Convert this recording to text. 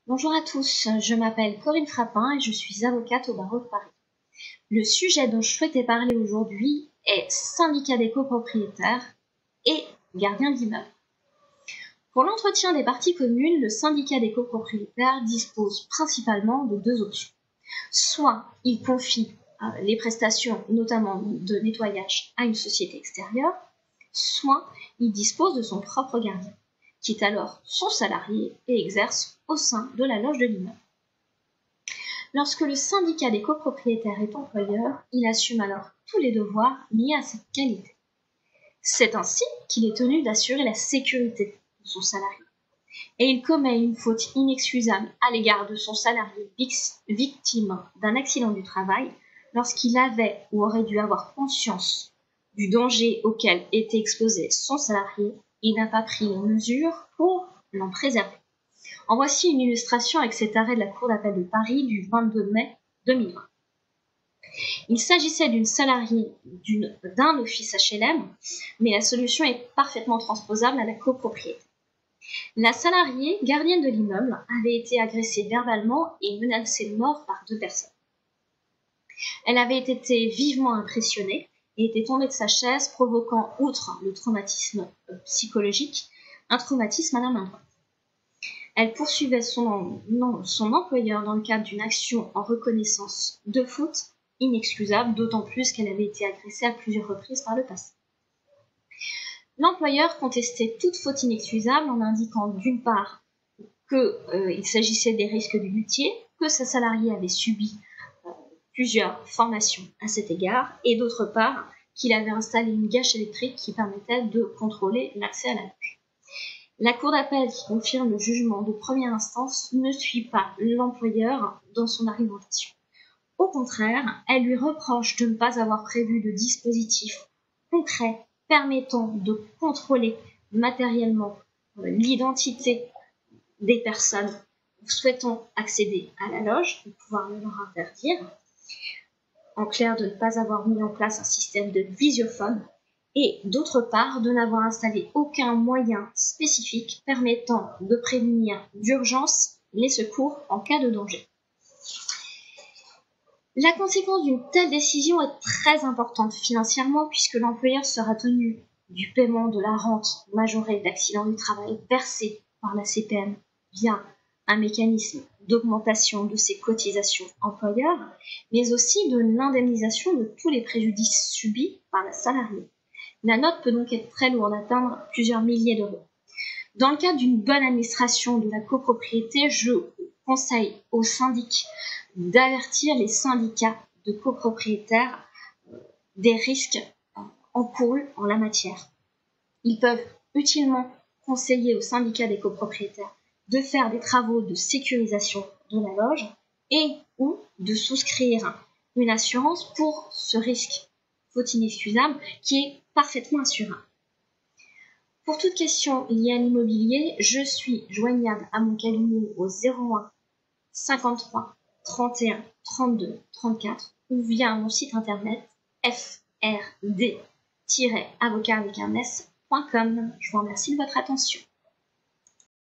Bonjour à tous, je m'appelle Corinne Frappin et je suis avocate au barreau de Paris. Le sujet dont je souhaitais parler aujourd'hui est syndicat des copropriétaires et gardien d'immeuble. Pour l'entretien des parties communes, le syndicat des copropriétaires dispose principalement de deux options. Soit il confie les prestations, notamment de nettoyage, à une société extérieure, soit il dispose de son propre gardien, qui est alors son salarié et exerce au sein de la loge de l'immeuble. Lorsque le syndicat des copropriétaires est employeur, il assume alors tous les devoirs liés à cette qualité. C'est ainsi qu'il est tenu d'assurer la sécurité de son salarié. Et il commet une faute inexcusable à l'égard de son salarié victime d'un accident du travail lorsqu'il avait ou aurait dû avoir conscience du danger auquel était exposé son salarié et n'a pas pris les mesures pour l'en préserver. En voici une illustration avec cet arrêt de la Cour d'appel de Paris du 22 mai 2020. Il s'agissait d'une salariée d'un office HLM, mais la solution est parfaitement transposable à la copropriété. La salariée, gardienne de l'immeuble, avait été agressée verbalement et menacée de mort par deux personnes. Elle avait été vivement impressionnée et était tombée de sa chaise, provoquant, outre le traumatisme psychologique, un traumatisme à la main droite. Elle poursuivait son employeur dans le cadre d'une action en reconnaissance de faute inexcusable, d'autant plus qu'elle avait été agressée à plusieurs reprises par le passé. L'employeur contestait toute faute inexcusable en indiquant d'une part qu'il s'agissait des risques du métier, que sa salariée avait subi plusieurs formations à cet égard, et d'autre part qu'il avait installé une gâche électrique qui permettait de contrôler l'accès à la loge. La Cour d'appel qui confirme le jugement de première instance ne suit pas l'employeur dans son argumentation. Au contraire, elle lui reproche de ne pas avoir prévu de dispositif concret permettant de contrôler matériellement l'identité des personnes souhaitant accéder à la loge, de pouvoir le leur interdire. En clair, de ne pas avoir mis en place un système de visiophone et d'autre part de n'avoir installé aucun moyen spécifique permettant de prévenir d'urgence les secours en cas de danger. La conséquence d'une telle décision est très importante financièrement puisque l'employeur sera tenu du paiement de la rente majorée d'accident du travail versée par la CPM via un mécanisme d'augmentation de ses cotisations employeurs, mais aussi de l'indemnisation de tous les préjudices subis par la salariée. La note peut donc être très lourde, atteindre plusieurs milliers d'euros. Dans le cadre d'une bonne administration de la copropriété, je conseille aux syndics d'avertir les syndicats de copropriétaires des risques encourus en la matière. Ils peuvent utilement conseiller aux syndicats des copropriétaires de faire des travaux de sécurisation de la loge et ou de souscrire une assurance pour ce risque faute inexcusable qui est parfaitement assurable. Pour toute question liée à l'immobilier, je suis joignable à mon cabinet au 01 53 31 32 34 ou via mon site internet frd-avocat.com. Je vous remercie de votre attention.